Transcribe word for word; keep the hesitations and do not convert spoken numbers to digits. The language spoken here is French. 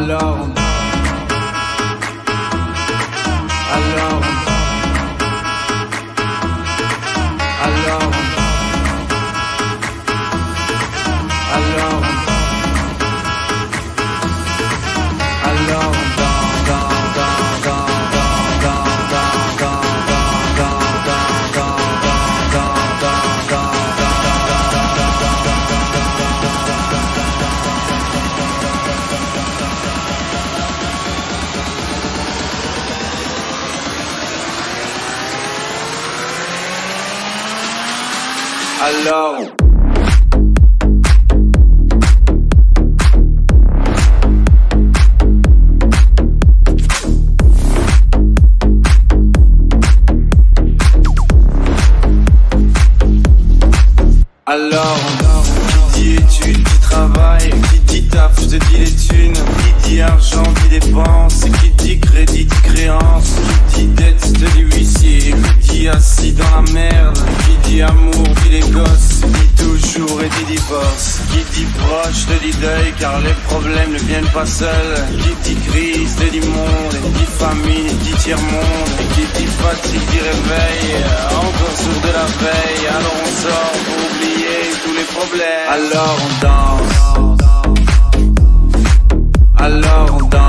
Alors on Alors on Alors on Alors on Alors on Alors Alors qui dit études, qui travaille, qui dit taf, je te dis les thunes, qui dit argent, dit dépense, qui dit crédit, dit créance, qui dit dette, je te dis huissier, qui dit assis dans la merde, qui dit amour, dit les gosses, dit toujours et dit divorce, qui dit proche, te dit deuil, car les problèmes ne viennent pas seuls, qui dit crise, te dit monde, dit famine, dit tiers-monde, qui dit fatigue, dit réveil, encore sourd de la veille, alors on sort pour oublier tous les problèmes. Alors on danse, alors on danse.